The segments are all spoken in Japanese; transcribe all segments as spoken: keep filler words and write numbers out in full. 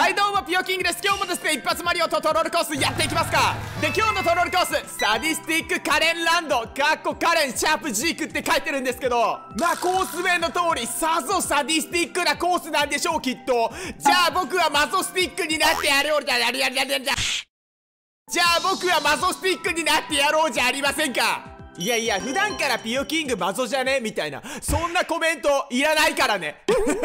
はいどうもピヨキングです。今日もですね一発マリオとトロールコースやっていきますか。で今日のトロールコースサディスティックカレンランドかっこカレンシャープジークって書いてるんですけど、まあコース名の通りさぞサディスティックなコースなんでしょうきっと。じゃあ僕はマゾスティックになってやろうじゃやりやりやりやりじゃじゃあ僕はマゾスティックになってやろうじゃありませんか。いやいや普段からピヨキングマゾじゃねみたいなそんなコメントいらないからね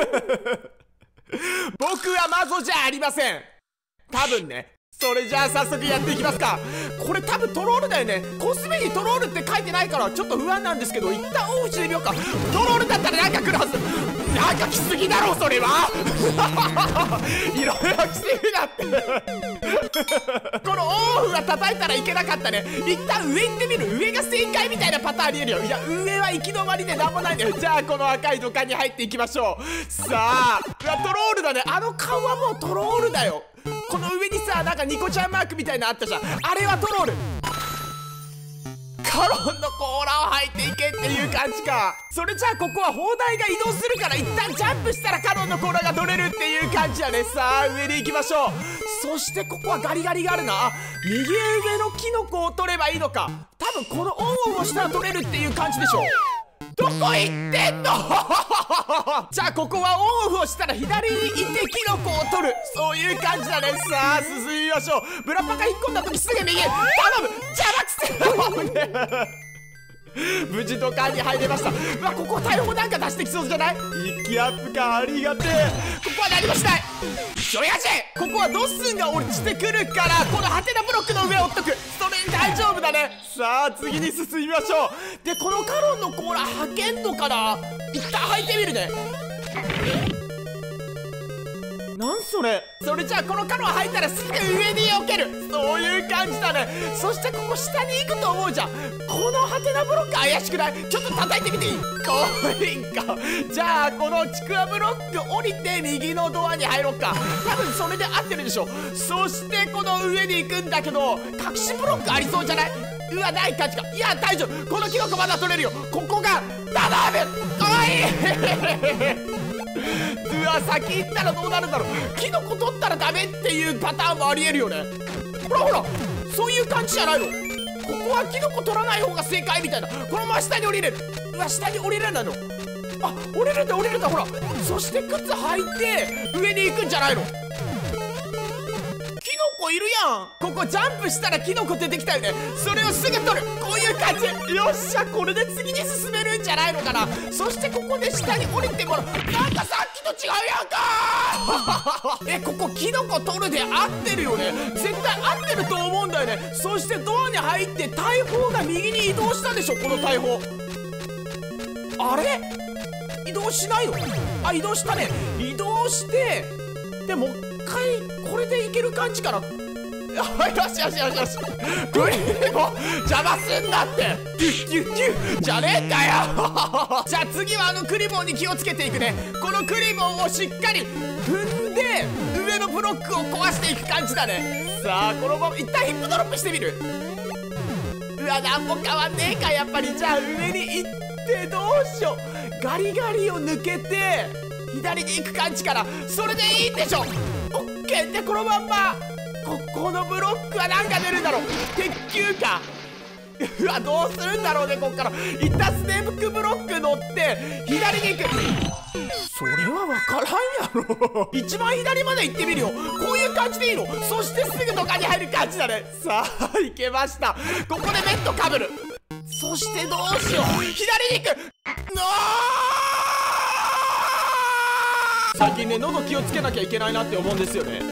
僕はマゾじゃありません多分ね。それじゃあ早速やっていきますか。これ多分トロールだよね。コスメにトロールって書いてないからちょっと不安なんですけど、一旦オフしてみようか。トロールだったらなんか来るはず。なんか来すぎだろそれはいろいろ来すぎだってこのオフは叩いたらいけなかったね。一旦上行ってみる。上が正解みたいなパターンありえるよ。いや上は行き止まりでなんもないんだよ。じゃあこの赤い土管に入っていきましょう。さあうわトロールだね。あの顔はもうトロールだよ。この上にさなんかニコちゃんマークみたいなのあったじゃん。あれはトロール。カロンの甲羅を履いていけっていう感じか。それじゃあここは砲台が移動するから一旦ジャンプしたらカロンの甲羅が取れるっていう感じだね。さあ上に行きましょう。そしてここはガリガリがあるな。右上のキノコを取ればいいのか。多分このオンオンをしたら取れるっていう感じでしょ。どこ行ってんのじゃあここはオンオフをしたら左に行ってキノコを取る、そういう感じだね。さあ進みましょう。ブラパカ引っ込んだ時すぐ右へ頼む。邪魔くせ無事土管に入れました。うわここ大砲なんか出してきそうじゃない。一気アップかありがてえ。ここは何もしない。しょやじここはドッスンが落ちてくるからこのハテナブロックの上を追っとく。それに大丈夫だね。さあ次に進みましょう。でこのカロンの甲羅履けんのかな。一旦履いてみるね。なんそれ。それじゃあこのカロン履いたらすぐ上に避ける、そういう感じだね。そしてここ下に行くと思うじゃん。このハテナブロック怪しくない。ちょっと叩いてみていい。コインか。じゃあこのちくわブロック降りて右のドアに入ろうか。多分それで合ってるでしょ。そしてこの上に行くんだけど隠しブロックありそうじゃない。うわない感じか。いや大丈夫。このキノコまだ取れるよ。ここが頼む。おいうわ先行ったらどうなるんだろう。キノコ取ったらダメっていうパターンもありえるよね。ほらほらそういう感じじゃないの。ここはキノコ取らない方が正解みたいな。このまま下に降りれる。うわ下に降りれないの。あ降りれた降りれた。ほらそして靴履いて上に行くんじゃないの。キノコいるやん。ここジャンプしたらキノコ出てきたよね。それをすぐ取る。こういう感じ。よっしゃこれで次に進めるんじゃないのかな。そしてここで下に降りてもらう。なんかさっきと違うやんかえここキノコ取るで合ってるよね。絶対合ってると思うんだよね。そしてドアに入って大砲が右に移動したでしょ。この大砲あれ移動しないの。あ移動したね。移動してでもう一回これでいける感じかな。よしよしよしよし。グリーンも邪魔すんなってキュッキュッキュッじゃねえんだよじゃあ次はあのクリボンに気をつけていくね。このクリボンをしっかり踏んで上のブロックを壊していく感じだね。さあこのまま一旦ヒップドロップしてみる。うわなんも変わんねえかやっぱり。じゃあ上に行ってどうしよう。ガリガリを抜けて左に行く感じかな。それでいいんでしょ。オッケー。でこのまんまここのブロックは何が出るんだろう。鉄球かうわどうするんだろうね。こっから一旦スネークブロック乗って左に行く。それは分からんやろ一番左まで行ってみるよ。こういう感じでいいの。そしてすぐ土管に入る感じだね。さあ行けました。ここでベッドかぶる。そしてどうしよう。左に行くの最近ね喉気をつけなきゃいけないなって思うんですよね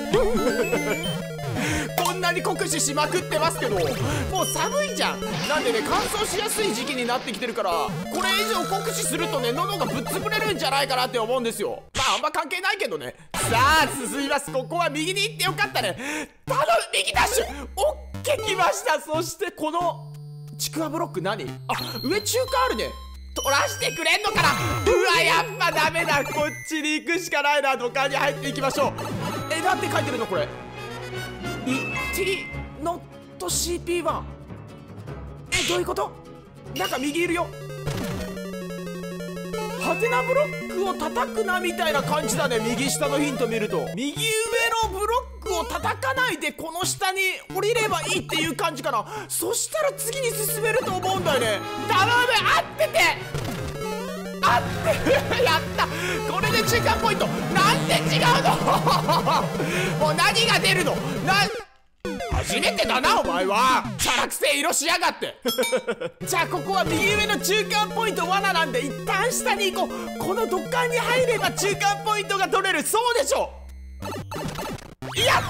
こんなに酷使しまくってますけどもう寒いじゃん。なんでね乾燥しやすい時期になってきてるからこれ以上酷使するとね喉がぶっ潰れるんじゃないかなって思うんですよ。まああんま関係ないけどね。さあ進みます。ここは右に行ってよかったね。頼む右ダッシュ。オッケー来ました。そしてこのちくわブロック何。あ上中華あるね。取らしてくれんのかな。うわやっぱダメだ。こっちに行くしかないな。土管に入っていきましょう。えなんて書いてるのこれ。イッティノット シーピーワン。 えどういうこと。なんか右いるよ。 ハテナブロックを叩くなみたいな感じだね。右下のヒント見ると右上のブロックを叩かないでこの下に降りればいいっていう感じかな。そしたら次に進めると思うんだよね。頼む、合ってて合ってるやった、これで中間ポイント。なんで違うのもう何が出るのな、初めてだなお前は。チャラくせえ色しやがってじゃあここは右上の中間ポイント罠なんで一旦下に行こう。この土管に入れば中間ポイントが取れる。そうでしょ。や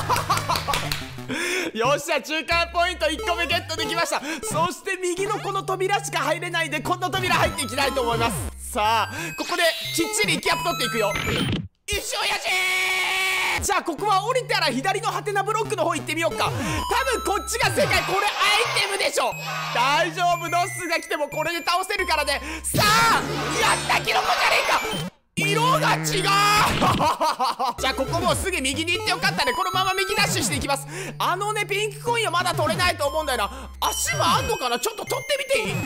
ったよっしゃ、中間ポイントいっこめゲットできました。そして右のこの扉しか入れないんでこの扉入っていきたいと思います。さあここできっちり息アップ取っていくよ。一生やしー。じゃあここは降りたら左のハテナブロックの方行ってみようか。多分こっちが正解。これアイテムでしょ。大丈夫、ノッスが来てもこれで倒せるからね。さあやった、キノコじゃねえか。色が違うじゃあここもうすぐ右に行ってよかったね。このまま右ダッシュしていきます。あのねピンクコインはまだ取れないと思うんだよな。足はあんのかな、ちょっと取ってみていい？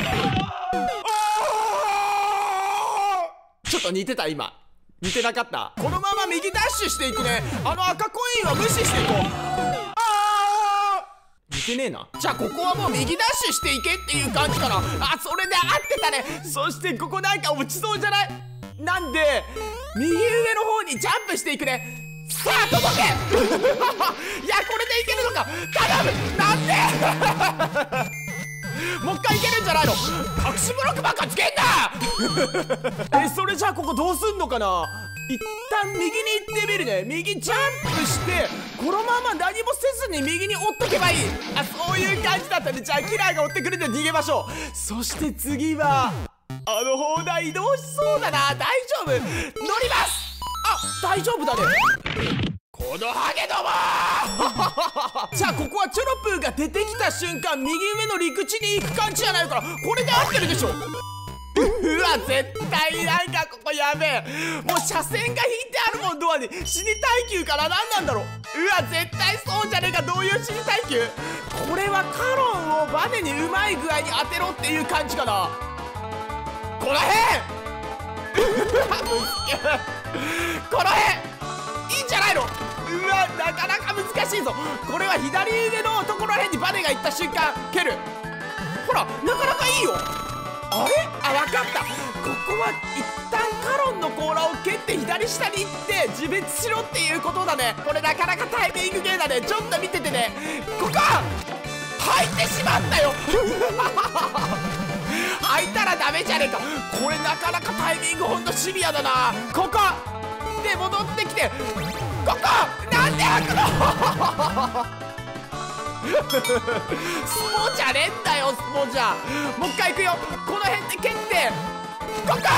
ちょっと似てた、今似てなかった。このまま右ダッシュしていくね。あの赤コインは無視していこう。あー似てねえな。じゃあここはもう右ダッシュしていけっていう感じかな。あ、それで合ってたね。そしてここなんか落ちそうじゃない？なんで右上の方にジャンプしていくね。さあ届けいやこれでいけるのか。頼む、なんでもう一回いけるんじゃないの。隠しブロックばっかつけんなえ、それじゃあここどうすんのかな。一旦右に行ってみるね。右ジャンプしてこのまま何もせずに右に追っとけばいい。あ、そういう感じだったね。じゃあキラーが追ってくれて逃げましょう。そして次はあの砲台移動しそうだな。大丈夫、乗ります。あ、大丈夫だね。このハゲどもじゃあここはチョロプーが出てきた瞬間右上の陸地に行く感じじゃないから、これで合ってるでしょうわ、絶対なんかここやべえ。もう車線が引いてあるもん、ドアに。死に耐久から何なんだろう。うわ、絶対そうじゃねえか。どういう死に耐久。これはカロンをバネにうまい具合に当てろっていう感じかな。この辺この辺いいんじゃないの。うわ、なかなか難しいぞ。これは左上のところら辺にバネがいった瞬間蹴る。ほら、なかなかいいよ。あれ、あ、わかった。ここは一旦カロンの甲羅を蹴って左下に行って自滅しろっていうことだね。これなかなかタイミングゲーだね。ちょっと見ててね。ここ入ってしまったよ開いたらダメじゃねえか。これなかなかタイミングほんとシビアだな。ここで戻ってきて、ここなんで開くのスポじゃねえんだよ、スポじゃ。もう一回行くよ。この辺で蹴ってここ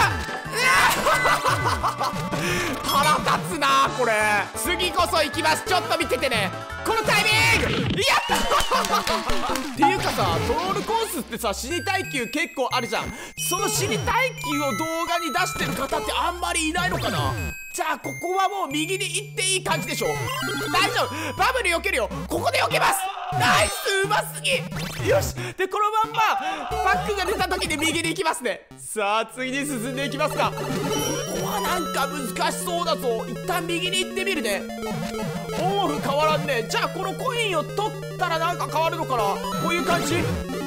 腹立つなこれ。次こそ行きます。ちょっと見ててね。このタイミングやったっていうかさ、トロールコースってさ、死に耐久結構あるじゃん。その死に耐久を動画に出してる方ってあんまりいないのかな。じゃあここはもう右に行っていい感じでしょ。大丈夫、バブル避けるよ。ここで避けます。ナイス、うますぎ。よし、でこのまんまバックが出た時に右に行きますね。さあ次に進んでいきますか。ここはなんか難しそうだぞ。一旦右に行ってみるね。オンオフ変わらんね。じゃあこのコインを取ったらなんか変わるのかな。こういう感じ。さ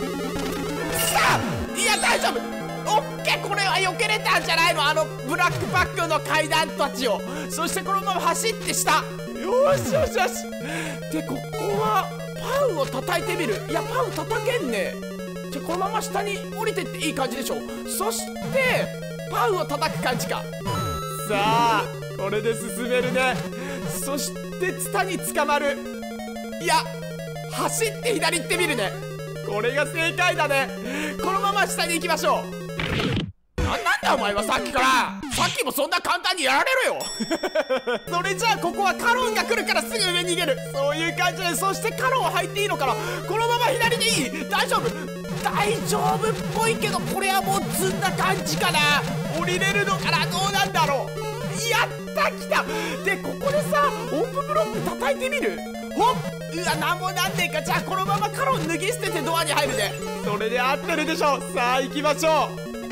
あ、いや大丈夫、オッケー。これは避けれたんじゃないの、あのブラックパックの階段たちを。そしてこのまま走って下。よしよしよし。でここはパウを叩いてみる。いやパウ叩けんね。じゃあこのまま下に降りてっていい感じでしょ。そしてパウを叩く感じか。さあこれで進めるね。そしてツタに捕まる。いや走って左行ってみるね。これが正解だね。このまま下に行きましょう。なんなんだお前はさっきから。さっきもそんな簡単にやられろよそれじゃあここはカロンが来るからすぐ上に逃げる。そういう感じで。そしてカロン入っていいのかな。このまま左でいい。大丈夫大丈夫っぽいけど、これはもう積んだ感じかな。降りれるのかな。どうなんだろう。やった来た。でここでさ音符ブロック叩いてみる。ほっ、うわなんもなんねえか。じゃあこのままカロン脱ぎ捨ててドアに入るね。それで合ってるでしょ。さあ行きましょう。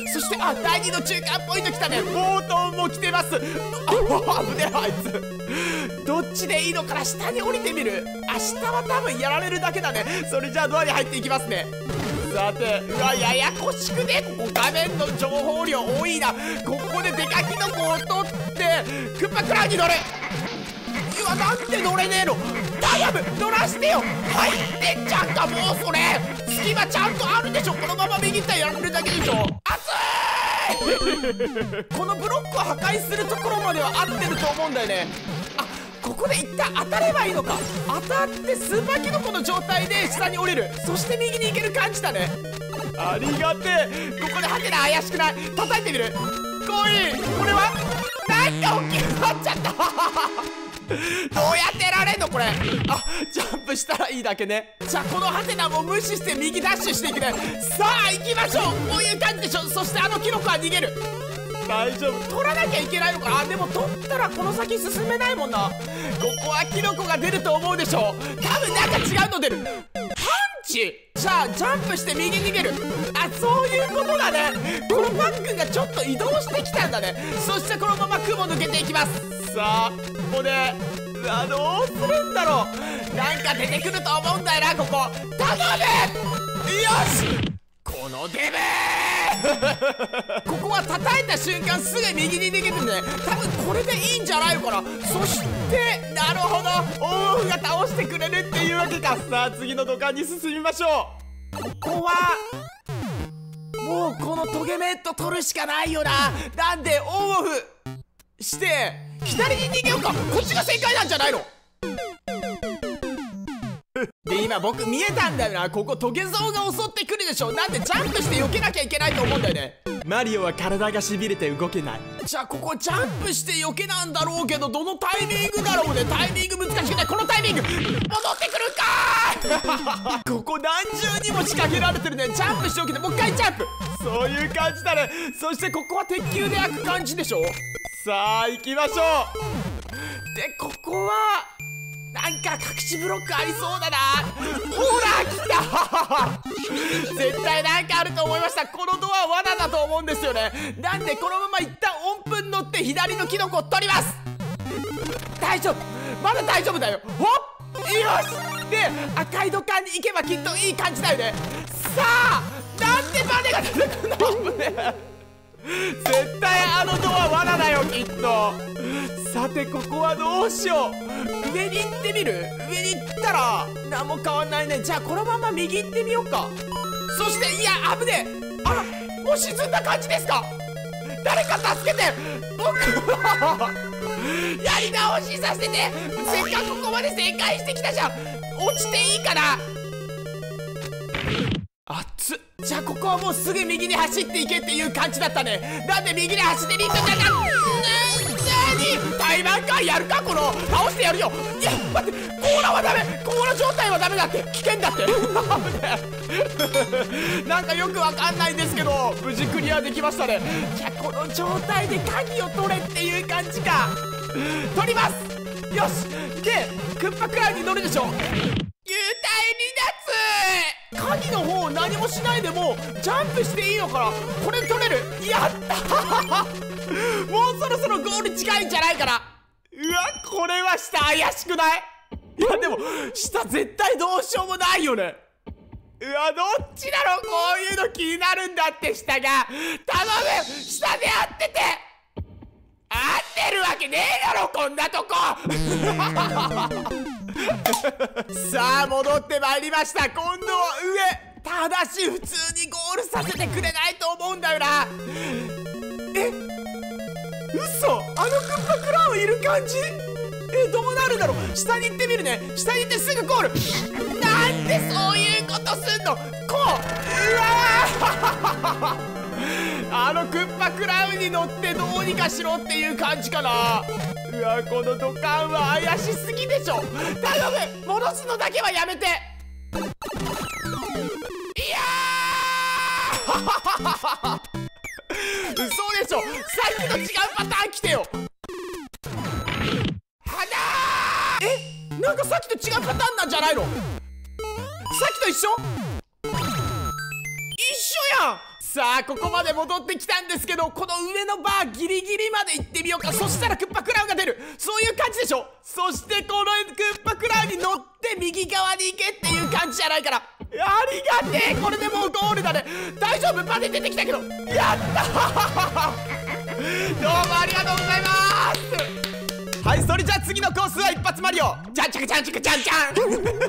そしてあだいにの中間ポイント来たね。冒頭も来てます。あ危ねえあいつ。どっちでいいのかな。下に降りてみる。あ下は多分やられるだけだね。それじゃあドアに入っていきますね。さてうわややこしくね。ここ画面の情報量多いな。ここでデカキノコを取ってクッパクラウに乗る。うわなんで乗れねえの。ダイヤム乗らしてよ。入ってんじゃんかもうそれ。隙間ちゃんとあるでしょ。このまま右ったらやられるだけでしょ。熱いこのブロックを破壊するところまでは合ってると思うんだよね。あここで一旦当たればいいのか。当たってスーパーキノコの状態で下に降りる。そして右に行ける感じだね。ありがてえ。ここでハテナ怪しくない。叩いてみる。来い。これはなんか大きくなっちゃったどうやってやられんのこれ。あジャンプしたらいいだけね。じゃあこのハテナも無視して右ダッシュしていくね。さあ行きましょう。こういう感じでしょ。そしてあのキノコは逃げる。大丈夫。取らなきゃいけないのか。あでも取ったらこの先進めないもんな。ここはキノコが出ると思うでしょ。多分なんか違うの出る。パンチ。じゃあジャンプして右逃げる。あそういうことだね。このパックンがちょっと移動してきたんだね。そしてこのまま雲抜けていきます。さあここでうわどうするんだろう。なんか出てくると思うんだよなここ。頼む。よしこのデブここは叩いた瞬間すぐ右に逃げてるんで、多分これでいいんじゃないのかな。そしてなるほどオウフが倒してくれるっていうわけか。さあ次の土管に進みましょう。ここはもうこのトゲメット取るしかないよな。なんでオンオフして左に逃げようか。こっちが正解なんじゃないので今僕見えたんだよな。ここトゲゾウが襲ってくるでしょ。なんでジャンプして避けなきゃいけないと思うんだよね。マリオは体がしびれて動けない。じゃあここジャンプして避けなんだろうけど、どのタイミングだろうね。タイミング難しくない。このタイミング戻ってくるかここ何重にも仕掛けられてるね。ジャンプしておけてもう一回ジャンプ。そういう感じだね。そしてここは鉄球で開く感じでしょ。さあ行きましょう。でここはなんか隠しブロックありそうだな。ほら来た絶対なんかあると思いました。このドア罠だと思うんですよね。なんでこのまま一旦音符に乗って左のキノコを取ります。大丈夫まだ大丈夫だよ。ほっよしで赤い土管に行けばきっといい感じだよね。さあなんでバネが出てくるの。危ねえ絶対あのドア罠だよきっと。さてここはどうしよう。上に行ってみる。上に行ったら何も変わんないね。じゃあこのまま右行ってみようか。そしていや危ねえ。あらもう沈んだ感じですか。誰か助けて僕やり直しさせて。せっかくここまで正解してきたじゃん。落ちていいかな。あっつ。じゃあここはもうすぐ右に走っていけっていう感じだったね。なんで右に走ってリートじゃなくてタイマンカーやるか。この倒してやるよ。いや待ってコーラはダメ。コーラ状態はダメだって。危険だってなんかよくわかんないんですけど無事クリアできましたね。じゃあこの状態で鍵を取れっていう感じか。取ります。よしでクッパクラウンに乗るでしょ。幽体離脱。鍵の方何もしないでもジャンプしていいのかな。これ取れる。やったもうそろそろゴール近いんじゃないかな。うわこれは下怪しくない。いやでも下絶対どうしようもないよね。うわどっちだろう。こういうの気になるんだって下が。頼む下で合ってて。合ってるわけねえだろこんなとこさあ戻ってまいりました。今度は上。ただし普通にゴールさせてくれないと思うんだよな。え嘘。あのクッパクラウンいる感じ。えどうなるんだろう。下に行ってみるね。下に行ってすぐゴール。なんでそういうことすんの。こううわあのクッパクラウンに乗ってどうにかしろっていう感じかな。うわこの土管は怪しすぎでしょ。頼む戻すのだけはやめて。いやー嘘でしょ。さっきと違うパターン来てよ。はなーえなんかさっきと違うパターンなんじゃないの。さっきと一緒一緒やん。 さあここまで戻ってきたんですけど、この上のバーギリギリまで行ってみようか。そしたらクッパクラウンが出る、そういう感じでしょ。そしてこのクッパクラウンに乗って右側に行けっていう感じじゃないから。ありがてえ、これでもうゴールだね。大丈夫、バネ出てきたけど、やったーどうもありがとうございます。はい、それじゃあ次のコースは一発マリオ、じゃんちゃかじゃんちゃかじゃんちゃん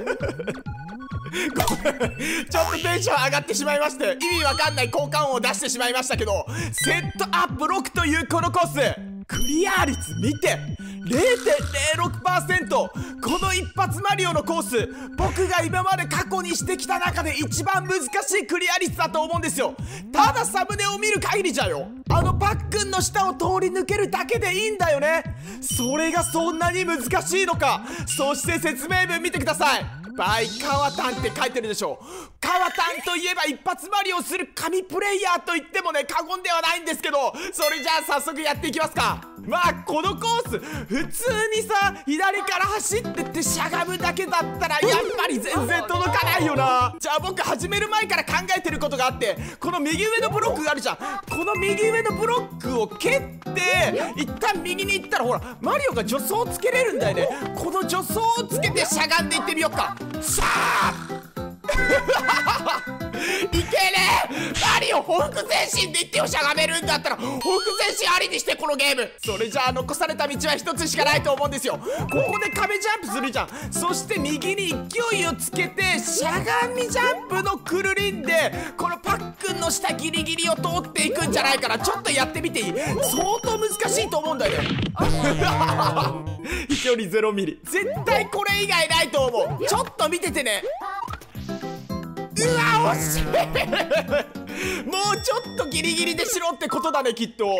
ごめん、ちょっとテンション上がってしまいまして、意味わかんない効果音を出してしまいましたけど、セットアップろくというこのコース、クリア率見て ゼロてんゼロろくパーセント。 この一発マリオのコース、僕が今まで過去にしてきた中で一番難しいクリア率だと思うんですよ。ただサムネを見る限りじゃよ、あのパックンの下を通り抜けるだけでいいんだよね。それがそんなに難しいのか。そして説明文見てください。バイカワタンって書いてるでしょ。カワタンといえば一発マリオをする神プレイヤーと言ってもね過言ではないんですけど、それじゃあ早速やっていきますか。まあこのコース普通にさ左から走ってってしゃがむだけだったらやっぱり全然届かないよな。じゃあ僕始める前から考えてることがあって、この右上のブロックがあるじゃん。この右上のブロックを蹴って一旦右に行ったらほらマリオが助走をつけれるんだよね。この助走をつけてしゃがんでいってみようか。さあいけねえ、マリオほふく前進で言ってよ。しゃがめるんだったらほふく前進ありにしてこのゲーム。それじゃあ残された道は一つしかないと思うんですよ。ここで壁ジャンプするじゃん。そして右に勢いをつけてしゃがみジャンプのくるりんでこのパックンの下ギリギリを通っていくんじゃないかな。ちょっとやってみていい？相当難しいと思うんだよね飛距離ゼロミリ、絶対これ以外ないと思う。ちょっと見ててね。うわ惜しいもうちょっとギリギリでしろってことだねきっと。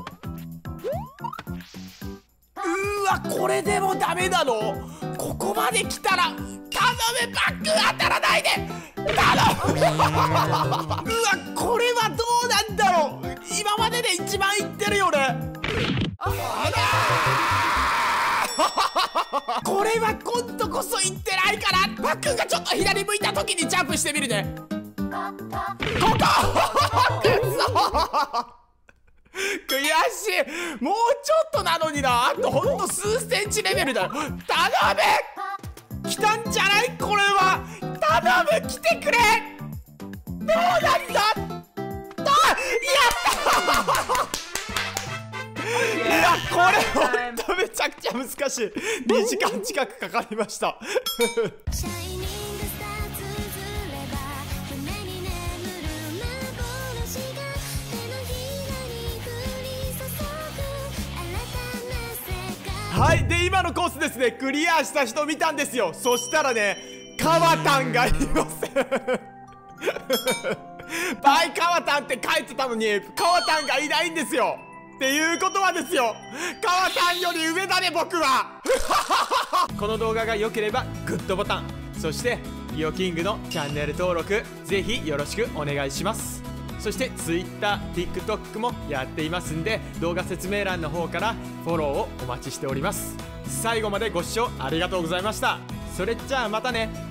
うわこれでもダメなの？ここまで来たら頼むバック当たらないで頼むうわこれはどうなんだろう。今までで一番いってるよね。あこれは今度こそいってないから。パックンがちょっと左向いた時にジャンプしてみるね。ここくそ悔しい。もうちょっとなのにな。あとほんと数センチレベルだよ。頼む来たんじゃないこれは。頼む来てくれ。どうなんだ。あやったいやこれほんとめちゃくちゃ難しい。にじかん近くかかりましたはい、で今のコースですね、クリアした人見たんですよ。そしたらねカワタンがいませんバイカワタンって書いてたのにカワタンがいないんですよ。っていうことはですよ、カワタンより上だね僕はこの動画が良ければグッドボタン、そしてイオキングのチャンネル登録ぜひよろしくお願いします。そして Twitter、TikTok もやっていますんで動画説明欄の方からフォローをお待ちしております。最後までご視聴ありがとうございました。それじゃあまたね。